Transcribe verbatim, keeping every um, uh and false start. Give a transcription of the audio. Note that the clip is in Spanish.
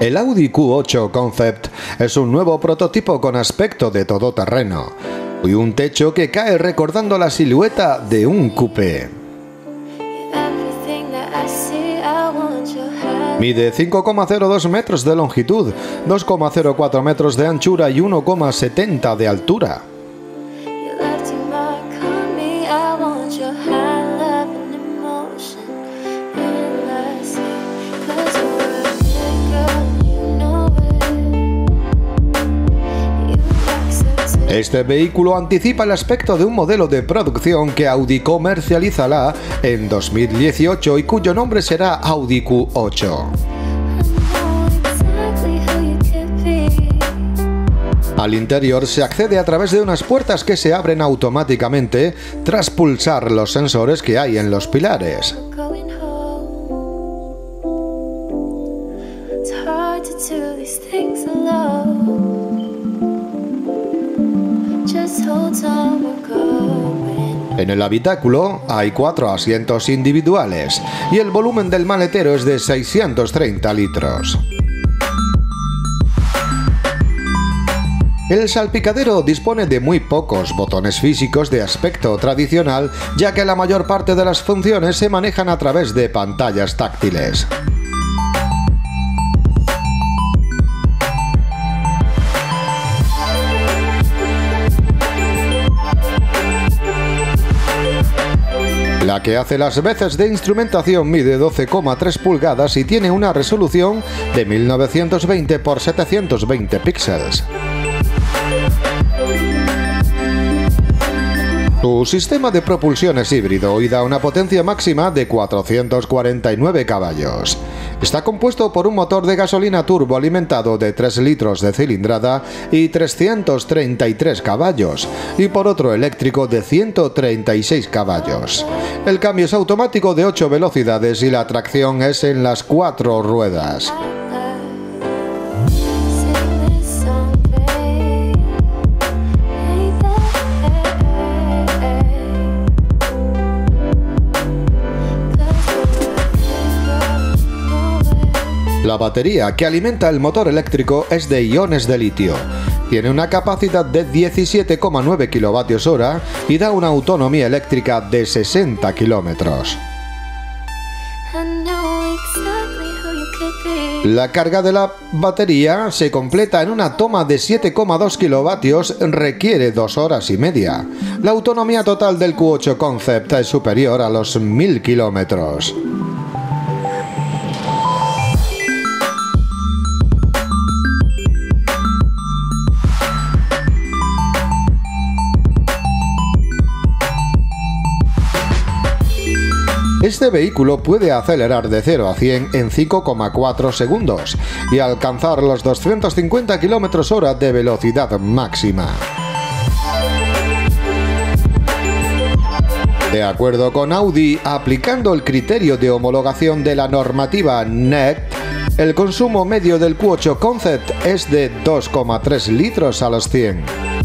El Audi Q ocho Concept es un nuevo prototipo con aspecto de todoterreno y un techo que cae recordando la silueta de un coupé. Mide cinco coma cero dos metros de longitud, dos coma cero cuatro metros de anchura y uno coma setenta de altura. Este vehículo anticipa el aspecto de un modelo de producción que Audi comercializará en dos mil dieciocho y cuyo nombre será Audi Q ocho. Al interior se accede a través de unas puertas que se abren automáticamente tras pulsar los sensores que hay en los pilares. En el habitáculo hay cuatro asientos individuales y el volumen del maletero es de seiscientos treinta litros. El salpicadero dispone de muy pocos botones físicos de aspecto tradicional, ya que la mayor parte de las funciones se manejan a través de pantallas táctiles. La que hace las veces de instrumentación mide doce coma tres pulgadas y tiene una resolución de mil novecientos veinte por setecientos veinte píxeles. Su sistema de propulsión es híbrido y da una potencia máxima de cuatrocientos cuarenta y nueve caballos. Está compuesto por un motor de gasolina turbo alimentado de tres litros de cilindrada y trescientos treinta y tres caballos, y por otro eléctrico de ciento treinta y seis caballos. El cambio es automático de ocho velocidades y la tracción es en las cuatro ruedas. La batería que alimenta el motor eléctrico es de iones de litio. Tiene una capacidad de diecisiete coma nueve kilovatios hora y da una autonomía eléctrica de sesenta kilómetros. La carga de la batería se completa en una toma de siete coma dos kilovatios, requiere dos horas y media. La autonomía total del Q ocho Concept es superior a los mil kilómetros. Este vehículo puede acelerar de cero a cien en cinco coma cuatro segundos y alcanzar los doscientos cincuenta kilómetros hora de velocidad máxima. De acuerdo con Audi, aplicando el criterio de homologación de la normativa N E C, el consumo medio del Q ocho Concept es de dos coma tres litros a los cien.